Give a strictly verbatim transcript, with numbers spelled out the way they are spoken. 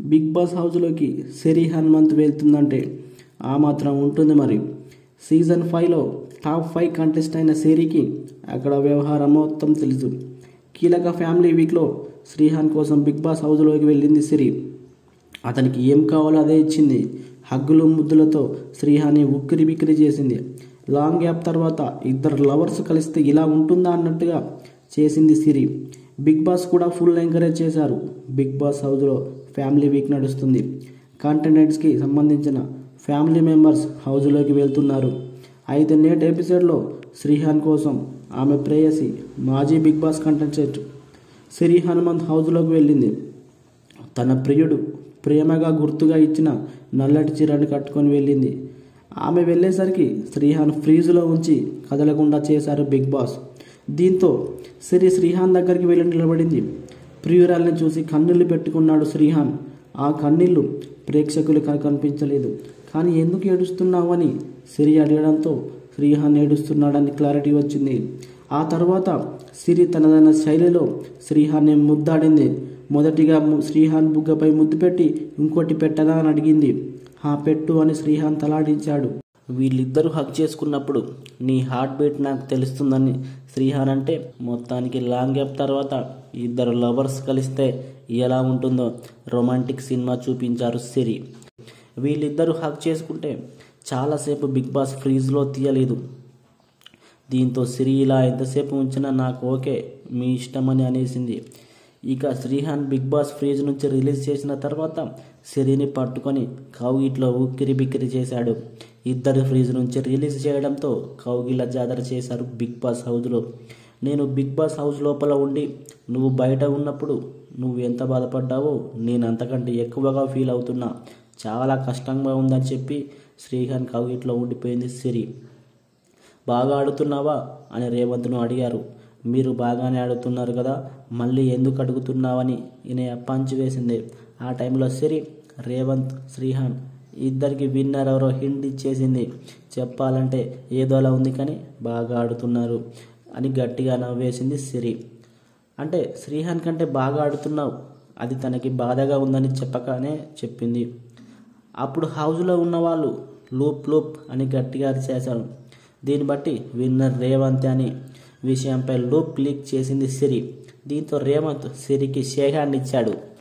Big boss హౌస్లోకి సిరి హనుమంత్ వెళ్తుందంటే ఆ మాత్రం ఉంటుంది మరి. సీజన్ ఫైవ్లో టాప్ ఫైవ్ కంటెస్ట్ అయిన సిరికి అక్కడ వ్యవహారం మొత్తం తెలుసు. కీలక ఫ్యామిలీ వీక్లో శ్రీహాన్ కోసం బిగ్ బాస్ హౌస్లోకి వెళ్ళింది సిరి. అతనికి ఏం కావాలో అదే ఇచ్చింది. హగ్గులు ముద్దులతో శ్రీహాన్ని ఉక్కిరి బిక్కిరి చేసింది. లాంగ్ గ్యాప్ తర్వాత ఇద్దరు లవర్స్ కలిస్తే ఇలా ఉంటుందా అన్నట్టుగా చేసింది సిరి. బిగ్ బాస్ కూడా ఫుల్ ఎంకరేజ్ చేశారు. బిగ్ బాస్ హౌస్లో ఫ్యామిలీ వీక్ నడుస్తుంది. కంటెండెంట్స్కి సంబంధించిన ఫ్యామిలీ మెంబర్స్ హౌస్లోకి వెళ్తున్నారు. అయితే నేటి ఎపిసోడ్లో శ్రీహాన్ కోసం ఆమె ప్రేయసి మాజీ big boss contestant Siri Hanumanth హౌస్లోకి వెళ్ళింది. తన ప్రియుడు ప్రేమగా గుర్తుగా ఇచ్చిన నల్లటి చీరను కట్టుకొని వెళ్ళింది. ఆమె వెళ్ళేసరికి శ్రీహాన్ ఫ్రీజులో ఉంచి కదలకుండా చేశారు బిగ్ బాస్. దీంతో సిరి శ్రీహాన్ దగ్గరికి వెళ్ళి నిలబడింది. ప్రియురాల్ని చూసి కన్నీళ్లు పెట్టుకున్నాడు శ్రీహాన్. ఆ కన్నీళ్లు ప్రేక్షకులకు కనిపించలేదు. కానీ ఎందుకు ఏడుస్తున్నావు అని సిరి అడగడంతో శ్రీహాన్ ఏడుస్తున్నాడని క్లారిటీ వచ్చింది. ఆ తర్వాత సిరి తనదైన శైలిలో శ్రీహాన్ని ముద్దాడింది. మొదటిగా శ్రీహాన్ బుగ్గపై ముద్దు పెట్టి ఇంకోటి పెట్టదా అని అడిగింది. ఆ పెట్టు అని శ్రీహాన్ తలాడించాడు. వీళ్ళిద్దరూ హక్ చేసుకున్నప్పుడు నీ హార్ట్ బీట్ నాకు తెలుస్తుందని శ్రీహాన్ అంటే, మొత్తానికి లాంగ్ గ్యాప్ తర్వాత ఇద్దరు లవర్స్ కలిస్తే ఎలా ఉంటుందో రొమాంటిక్ సినిమా చూపించారు సిరి. వీళ్ళిద్దరూ హక్ చేసుకుంటే చాలాసేపు బిగ్ బాస్ ఫ్రీజ్లో తీయలేదు. దీంతో సిరి ఇలా ఎంతసేపు ఉంచినా నాకు ఓకే, మీ ఇష్టమని అనేసింది. ఇక శ్రీహాన్ బిగ్ బాస్ ఫ్రీజ్ నుంచి రిలీజ్ చేసిన తర్వాత సిరిని పట్టుకొని కౌగిట్లో ఉక్కిరి బిక్కిరి చేశాడు. ఇద్దరు ఫ్రీజ్ నుంచి రిలీజ్ చేయడంతో కౌగిల జాతర చేశారు బిగ్ బాస్ హౌస్లో. నేను బిగ్ బాస్ హౌస్ లోపల ఉండి నువ్వు బయట ఉన్నప్పుడు నువ్వు ఎంత బాధపడ్డావో నేను అంతకంటే ఎక్కువగా ఫీల్ అవుతున్నా, చాలా కష్టంగా ఉందని చెప్పి శ్రీహాన్ కౌగిట్లో ఉండిపోయింది సిరి. బాగా ఆడుతున్నావా అని రేవంత్ను అడిగారు. మీరు బాగానే ఆడుతున్నారు కదా, మళ్ళీ ఎందుకు అడుగుతున్నావని ఈయన పంచ్ వేసింది. ఆ టైంలో సిరి రేవంత్ శ్రీహాన్ ఇద్దరికి విన్నర్ ఎవరో హింట్ ఇచ్చేసింది. చెప్పాలంటే ఏదోలా ఉంది కానీ బాగా ఆడుతున్నారు అని గట్టిగా నవ్వేసింది సిరి. అంటే శ్రీహాన్ కంటే బాగా ఆడుతున్నావు, అది తనకి బాధగా ఉందని చెప్పగానే చెప్పింది. అప్పుడు హౌస్లో ఉన్న వాళ్ళు లూప్ లూప్ అని గట్టిగా చేశారు. దీన్ని బట్టి విన్నర్ రేవంత్ అని విషయంపై లూప్ లీక్ చేసింది సిరి. దీంతో రేవంత్ సిరికి షేక్ హ్యాండ్ ఇచ్చాడు.